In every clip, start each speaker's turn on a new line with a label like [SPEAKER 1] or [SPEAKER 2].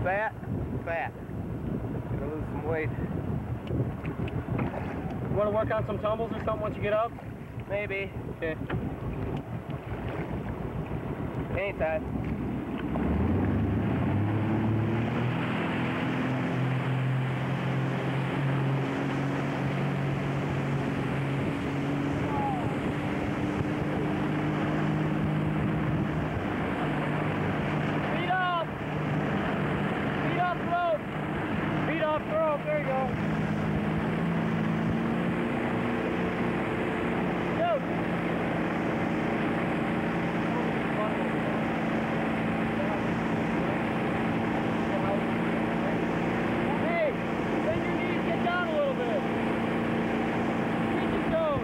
[SPEAKER 1] fat, fat. Gonna lose some weight.
[SPEAKER 2] You want to work on some tumbles or something once you get up?
[SPEAKER 1] Maybe.
[SPEAKER 2] Okay.
[SPEAKER 1] Anytime.
[SPEAKER 2] There you go. Hey, bend your knees, get down a little bit. Reach your toes.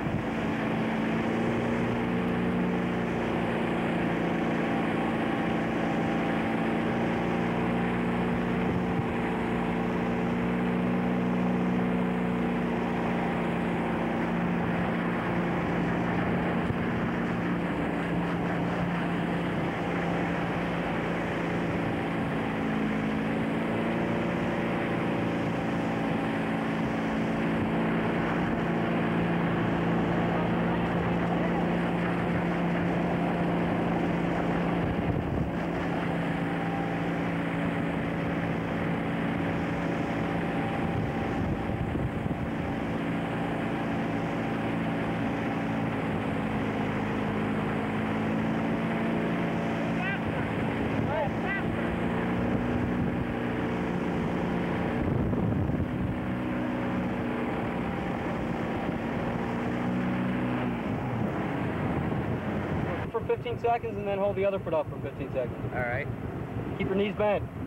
[SPEAKER 2] For 15 seconds and then hold the other foot up for 15 seconds.
[SPEAKER 1] All right.
[SPEAKER 2] Keep your knees bent.